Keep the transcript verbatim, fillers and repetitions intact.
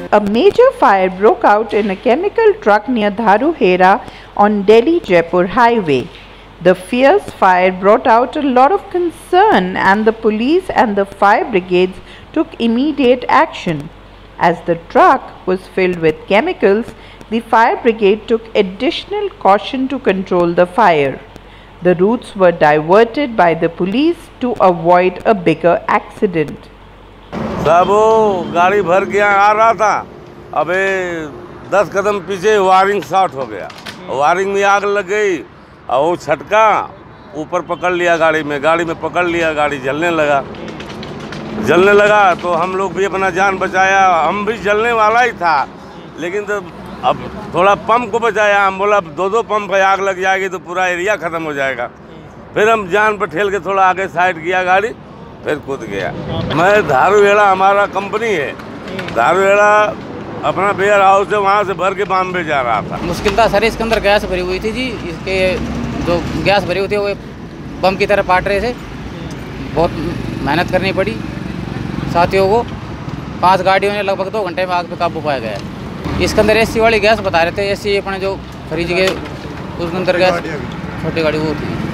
A major fire broke out in a chemical truck near Dharuhera on Delhi-Jaipur Highway. The fierce fire brought out a lot of concern, and the police and the fire brigades took immediate action. As the truck was filled with chemicals, the fire brigade took additional caution to control the fire. The routes were diverted by the police to avoid a bigger accident. साहब वो गाड़ी भर के आ रहा था, अबे दस कदम पीछे वायरिंग शॉर्ट हो गया, वायरिंग में आग लग गई और वो छटका ऊपर पकड़ लिया गाड़ी में गाड़ी में पकड़ लिया गाड़ी जलने लगा जलने लगा तो हम लोग भी अपना जान बचाया। हम भी जलने वाला ही था, लेकिन तो अब थोड़ा पंप को बचाया। हम बोला दो दो पंप पे आग लग जाएगी तो पूरा एरिया ख़त्म हो जाएगा। फिर हम जान पर ठेल के थोड़ा आगे साइड किया गाड़ी, फिर कूद गया। मैं धारूहेड़ा हमारा कंपनी है, धारूहेड़ा अपना वेयर हाउस है, वहाँ से भर के बॉम्बे जा रहा था। मुश्किल था सर, इसके अंदर गैस भरी हुई थी जी। इसके जो गैस भरी हुई थी वो बम की तरह पाट रहे थे। बहुत मेहनत करनी पड़ी साथियों को। पांच गाड़ियों ने लगभग दो घंटे में आग पे काबू पाया गया। इसके अंदर एसी वाली गैस बता रहे थे, एसी अपने जो फ्रिज के उसके अंदर गैस छोटी गाड़ी वो होती है।